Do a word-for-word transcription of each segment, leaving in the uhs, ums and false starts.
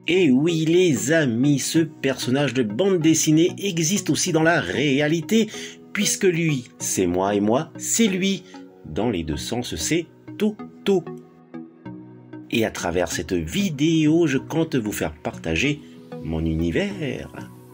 Et oui les amis, ce personnage de bande dessinée existe aussi dans la réalité, puisque lui, c'est moi et moi, c'est lui. Dans les deux sens, c'est Toto. Et à travers cette vidéo, je compte vous faire partager mon univers.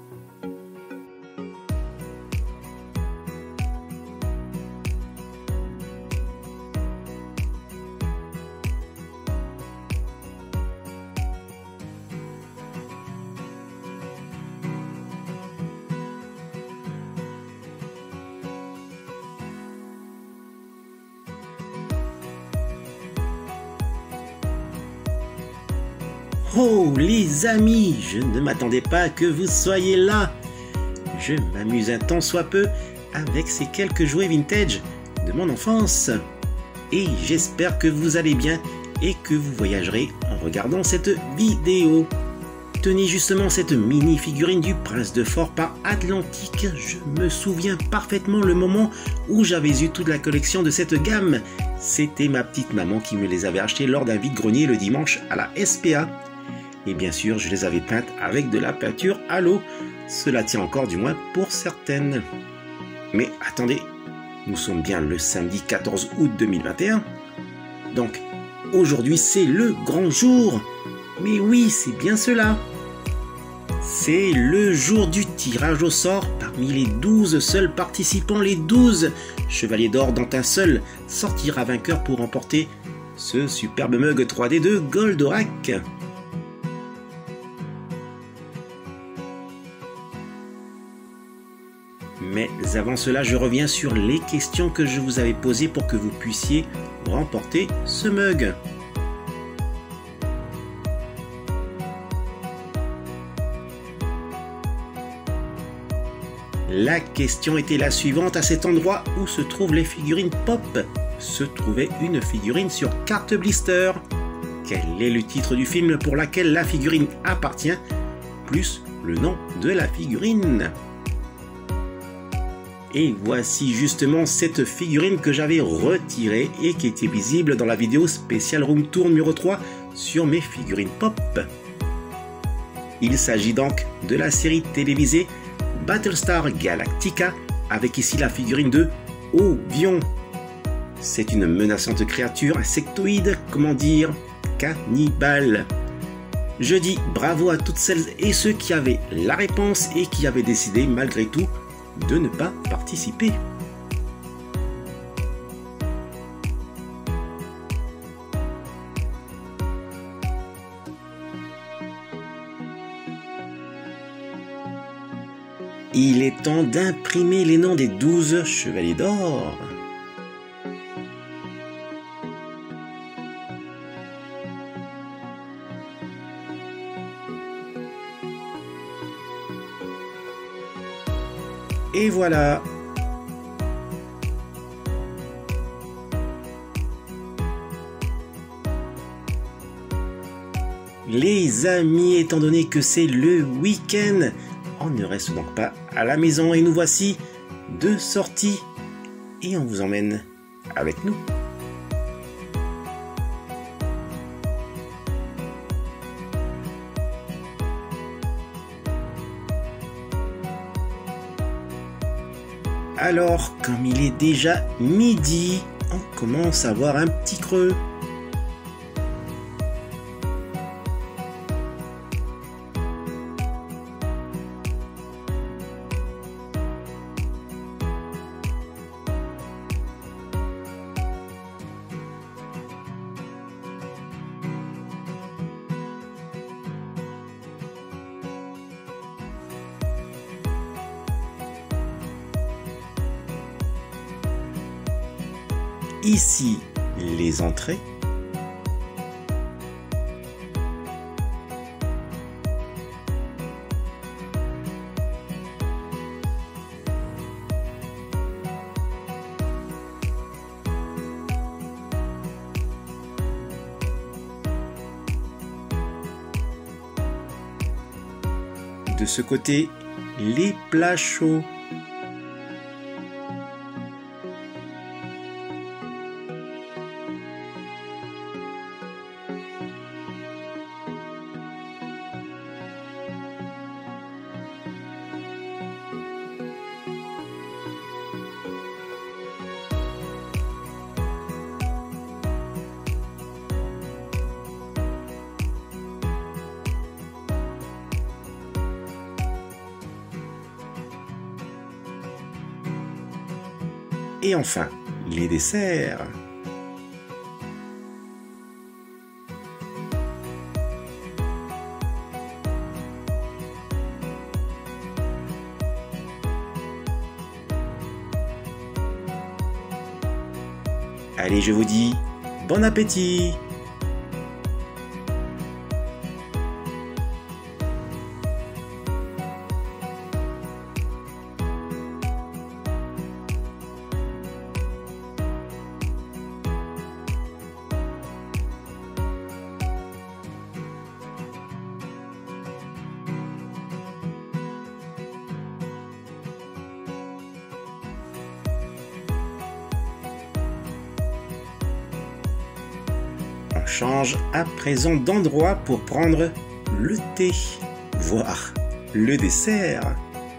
Oh les amis, je ne m'attendais pas que vous soyez là. Je m'amuse un tant soit peu avec ces quelques jouets vintage de mon enfance. Et j'espère que vous allez bien et que vous voyagerez en regardant cette vidéo. Tenez justement cette mini figurine du Prince de Fort par Atlantique. Je me souviens parfaitement le moment où j'avais eu toute la collection de cette gamme. C'était ma petite maman qui me les avait achetés lors d'un vide-grenier le dimanche à la S P A. Et bien sûr, je les avais peintes avec de la peinture à l'eau. Cela tient encore du moins pour certaines. Mais attendez, nous sommes bien le samedi quatorze août deux mille vingt et un. Donc, aujourd'hui c'est le grand jour. Mais oui, c'est bien cela. C'est le jour du tirage au sort. Parmi les douze seuls participants, les douze chevaliers d'or dont un seul sortira vainqueur pour remporter ce superbe mug trois D de Goldorak. Mais avant cela, je reviens sur les questions que je vous avais posées pour que vous puissiez remporter ce mug. La question était la suivante: à cet endroit où se trouvent les figurines pop, se trouvait une figurine sur carte blister. Quel est le titre du film pour laquelle la figurine appartient, plus le nom de la figurine? Et voici justement cette figurine que j'avais retirée et qui était visible dans la vidéo spéciale Room Tour numéro trois sur mes figurines pop. Il s'agit donc de la série télévisée Battlestar Galactica, avec ici la figurine de Ovion. C'est une menaçante créature insectoïde, comment dire, cannibale. Je dis bravo à toutes celles et ceux qui avaient la réponse et qui avaient décidé malgré tout de ne pas participer. Il est temps d'imprimer les noms des douze chevaliers d'or. Et voilà. Les amis, étant donné que c'est le week-end, on ne reste donc pas à la maison et nous voici de sortie et on vous emmène avec nous. Alors, comme il est déjà midi, on commence à avoir un petit creux. Ici, les entrées. De ce côté, les plats chauds. Et enfin, les desserts. Allez, je vous dis, bon appétit! On change à présent d'endroit pour prendre le thé, voire le dessert.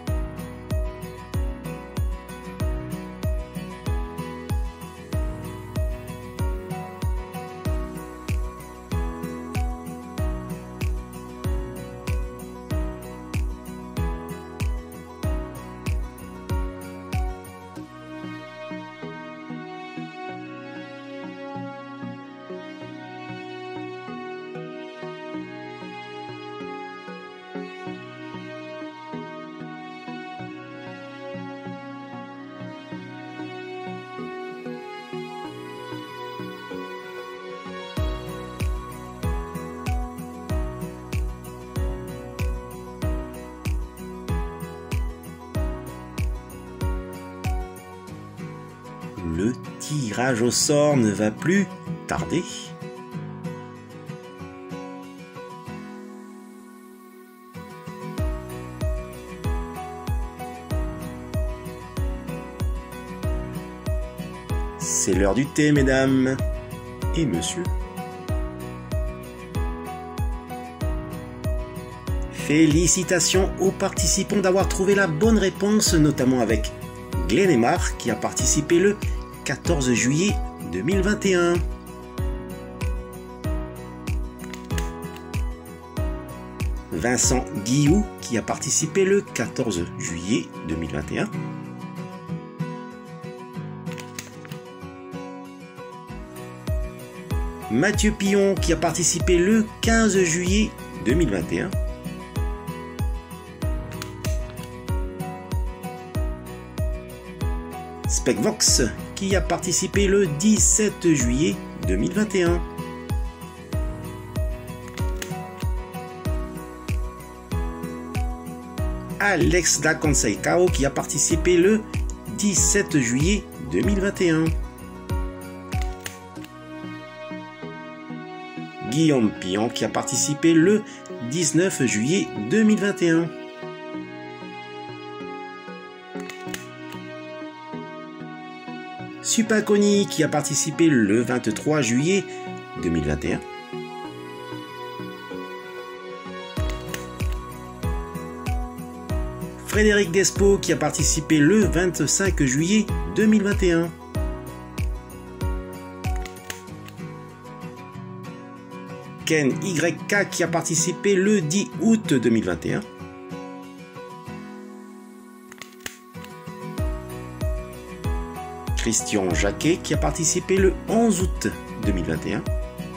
Le tirage au sort ne va plus tarder. C'est l'heure du thé, mesdames et messieurs. Félicitations aux participants d'avoir trouvé la bonne réponse, notamment avec Glenemar qui a participé le quatorze juillet deux mille vingt et un. Vincent Guillou qui a participé le quatorze juillet deux mille vingt et un. Mathieu Pillon qui a participé le quinze juillet deux mille vingt et un. Specvox qui a participé le dix-sept juillet deux mille vingt et un. Alex da Conseicao qui a participé le dix-sept juillet deux mille vingt et un. Guillaume Pion qui a participé le dix-neuf juillet deux mille vingt et un. Supaconi qui a participé le vingt-trois juillet deux mille vingt et un. Frédéric Despo qui a participé le vingt-cinq juillet deux mille vingt et un. Ken Y K qui a participé le dix août deux mille vingt et un. Christian Jacquet qui a participé le onze août deux mille vingt et un.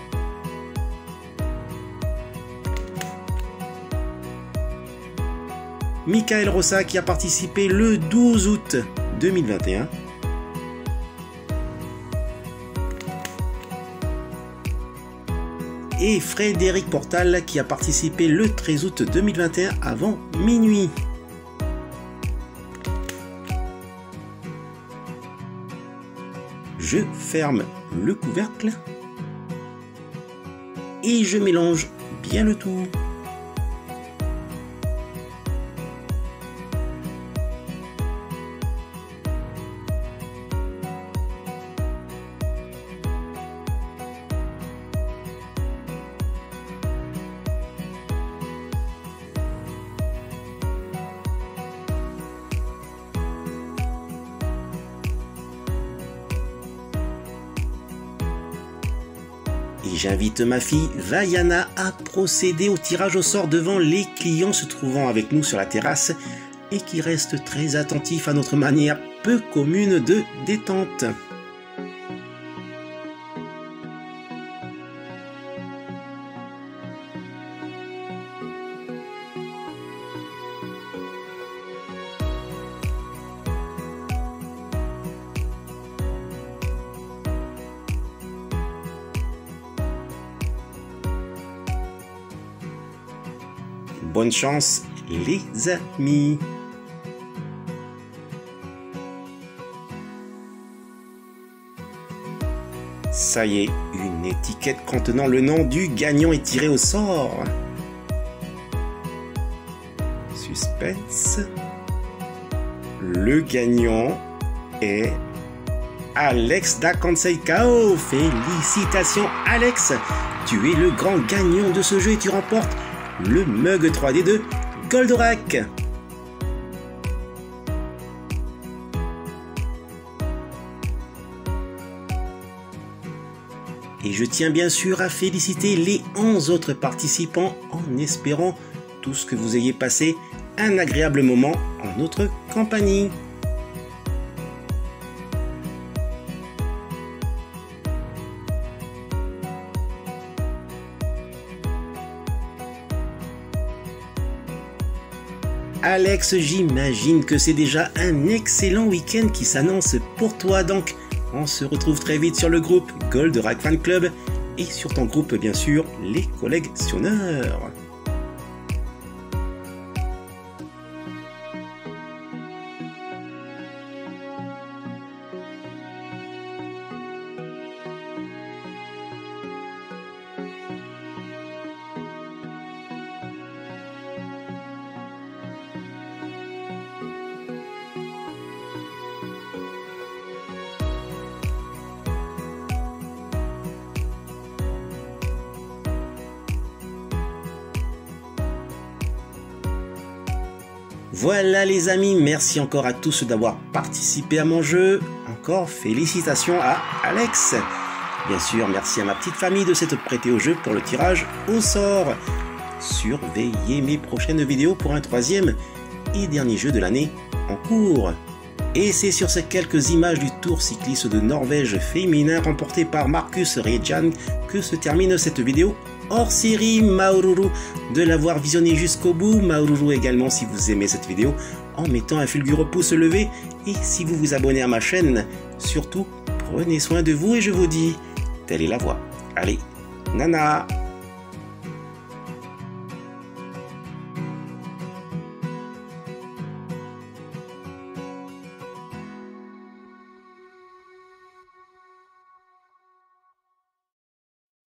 Michael Rossa qui a participé le douze août deux mille vingt et un. Et Frédéric Portal qui a participé le treize août deux mille vingt et un avant minuit. Je ferme le couvercle et je mélange bien le tout. Et j'invite ma fille Vaiana à procéder au tirage au sort devant les clients se trouvant avec nous sur la terrasse et qui reste très attentif à notre manière peu commune de détente. Bonne chance les amis. Ça y est, une étiquette contenant le nom du gagnant est tirée au sort. Suspense. Le gagnant est Alex da Conseicao. Félicitations Alex, tu es le grand gagnant de ce jeu et tu remportes le mug trois D de Goldorak. Et je tiens bien sûr à féliciter les onze autres participants en espérant tous que vous ayez passé un agréable moment en notre compagnie. Alex, j'imagine que c'est déjà un excellent week-end qui s'annonce pour toi, donc on se retrouve très vite sur le groupe Goldorak Fan Club et sur ton groupe bien sûr les collectionneurs. Voilà les amis, merci encore à tous d'avoir participé à mon jeu. Encore félicitations à Alex. Bien sûr, merci à ma petite famille de s'être prêtée au jeu pour le tirage au sort. Surveillez mes prochaines vidéos pour un troisième et dernier jeu de l'année en cours. Et c'est sur ces quelques images du Tour cycliste de Norvège féminin remporté par Marcus Rejan que se termine cette vidéo hors série. Maururu de l'avoir visionné jusqu'au bout. Maururu également si vous aimez cette vidéo en mettant un fulgureux pouce levé et si vous vous abonnez à ma chaîne. Surtout, prenez soin de vous et je vous dis, telle est la voie. Allez, nana!